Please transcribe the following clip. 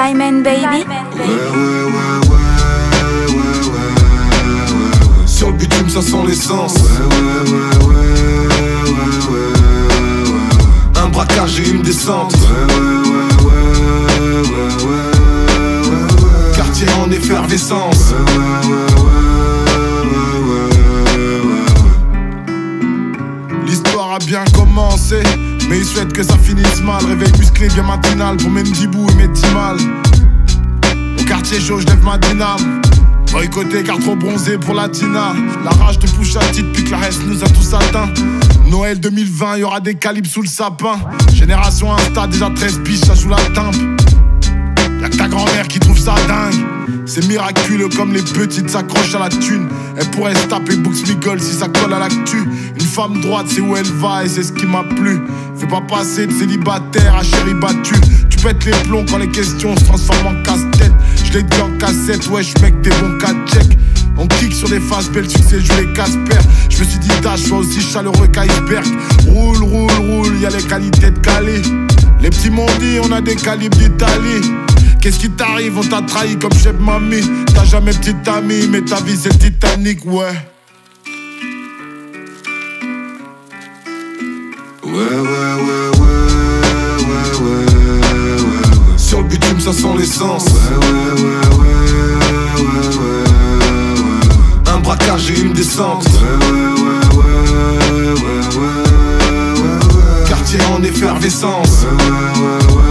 Simon Baby. Sur le bitume ça sent l'essence. Un braquage et une descente. Quartier en effervescence. L'histoire a bien commencé, mais ils souhaitent que ça finisse mal. Réveil musclé bien matinal pour mes Ndibou et mes Timal. Au quartier chaud, je lève ma dyname. Boycotté car trop bronzé pour la Tina. La rage de Pusha T depuis que la reste nous a tous atteints. Noël 2020, y'aura des calibres sous le sapin. Génération Insta, déjà 13 biches, ça joue la timbre. Y'a que ta grand-mère qui trouve ça dingue. C'est miraculeux comme les petites s'accrochent à la thune. Elle pourrait se taper Books Migol si ça colle à l'actu. Une femme droite, c'est où elle va et c'est ce qui m'a plu. Fais pas passer de célibataire à chérie battue. Tu pètes les plombs quand les questions se transforment en casse-tête. Je l'ai dit en cassette, wesh mec, t'es bon qu'à check. On kick sur des faces, belles succès, je les Casper. Je me suis dit, tâche, sois aussi chaleureux qu'iceberg. Roule, roule, roule, y'a les qualités de Calais. Les petits m'ont dit, on a des calibres d'Italie. Qu'est-ce qui t'arrive, on t'a trahi comme chef mamie. T'as jamais petite amie, mais ta vie c'est Titanic, ouais. Sur le bitume ça sent l'essence. Un braquage et une descente. Quartier en effervescence.